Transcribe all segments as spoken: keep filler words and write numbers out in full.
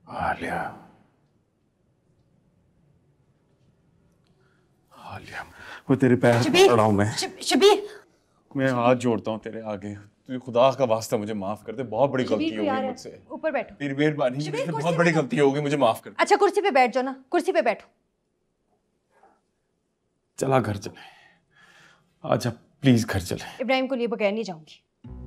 आलिया, आलिया, वो तेरे पैर पड़ रहा हूं मैं। शबीर, मैं हाथ जोड़ता हूँ तेरे आगे, तू खुदा का वास्ता मुझे माफ कर दे, बहुत बड़ी गलती हो गई मुझसे। ऊपर बैठो। तेरी मेहरबानी, मुझसे बहुत बड़ी गलती हो गई, मुझे माफ कर दे। अच्छा कुर्सी पे बैठ जाओ ना, कुर्सी पे बैठो। चला घर चले, आजा प्लीज घर चले। इब्राहिम को लिए बगैर नहीं जाऊंगी।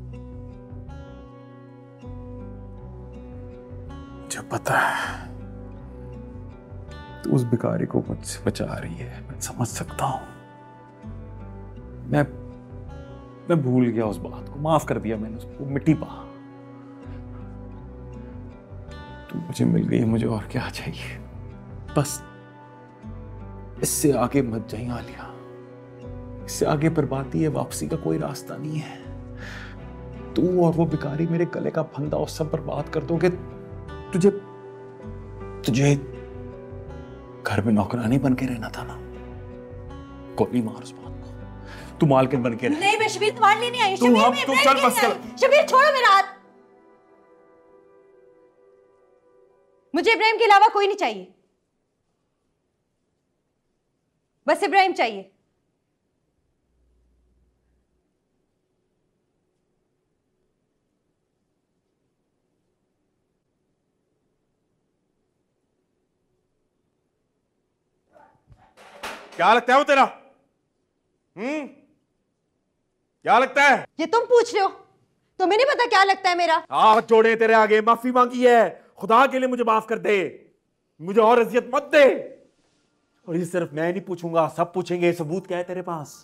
मुझे पता है तू उस भिखारी को मुझसे बचा रही है, मैं समझ सकता हूं। मैं मैं भूल गया उस बात को, माफ कर दिया मैंने उसको, मिट्टी पा। तू मुझे मिल गई, मुझे और क्या चाहिए। बस इससे आगे मत जाइए आलिया, इससे आगे बर्बादी है, वापसी का कोई रास्ता नहीं है। तू और वो भिखारी मेरे गले का फंदा उस सब बर्बाद कर दोगे। तुझे तुझे घर में नौकरानी बन के रहना था ना, गोली मार उस बात को, तू मालकिन बन के रह। नहीं मैं शबीर तुम्हारे लिए नहीं आई। तू हम तू चल बस चल। शबीर छोड़ो मेरा हाथ, मुझे इब्राहिम के अलावा कोई नहीं चाहिए, बस इब्राहिम चाहिए। क्या लगता है वो तेरा? हम्म क्या लगता है? ये तुम पूछ रहे हो, तुम्हें नहीं पता क्या लगता है मेरा? हाथ जोड़े तेरे आगे, माफी मांगी है, खुदा के लिए मुझे माफ कर दे, मुझे और अजियत मत दे। और ये सिर्फ मैं नहीं पूछूंगा, सब पूछेंगे। सबूत क्या है तेरे पास?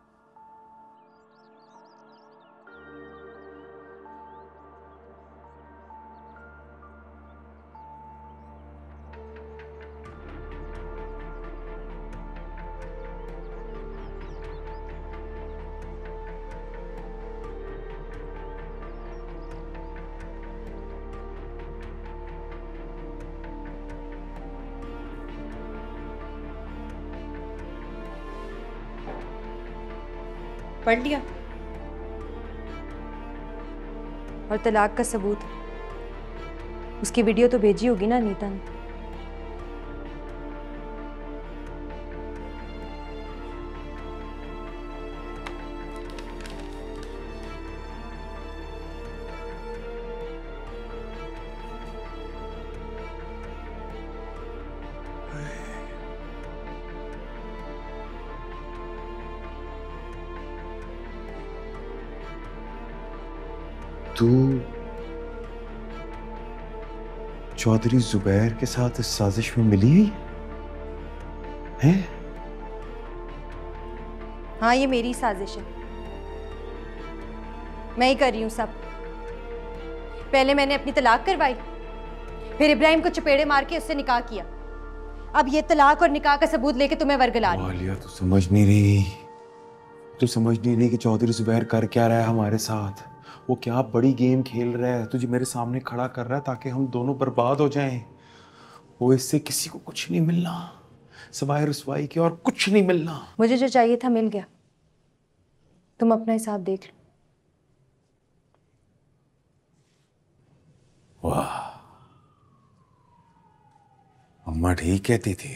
पढ़ लिया? और तलाक का सबूत, उसकी वीडियो तो भेजी होगी ना अनीता ने? तू चौधरी जुबैर के साथ इस साजिश में मिली है? हाँ ये मेरी साजिश है, मैं ही कर रही हूं सब। पहले मैंने अपनी तलाक करवाई, फिर इब्राहिम को चपेड़े मार के उससे निकाह किया, अब ये तलाक और निकाह का सबूत लेके तुम्हें वर्गला रही। आलिया तू समझ नहीं रही, तू समझ नहीं रही कि चौधरी जुबैर कर क्या रहा है हमारे साथ। वो क्या बड़ी गेम खेल रहा है, तुझे मेरे सामने खड़ा कर रहा है ताकि हम दोनों बर्बाद हो जाएं। वो इससे किसी को कुछ नहीं मिलना, सिवाय रुसवाई के और कुछ नहीं मिलना। मुझे जो चाहिए था मिल गया, तुम अपना हिसाब देख लो। वाह, अम्मा ठीक कहती थी,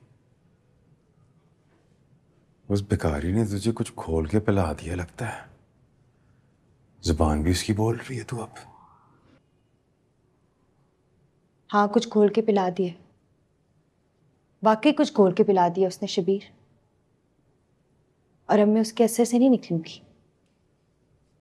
उस भिखारी ने तुझे कुछ खोल के पिला दिया लगता है। जुबान भी उसकी बोल रही है तू अब। हाँ कुछ खोल के पिला दिए, वाकई कुछ खोल के पिला दिया उसने शबीर, और अब मैं उसके असर से नहीं निकलूंगी।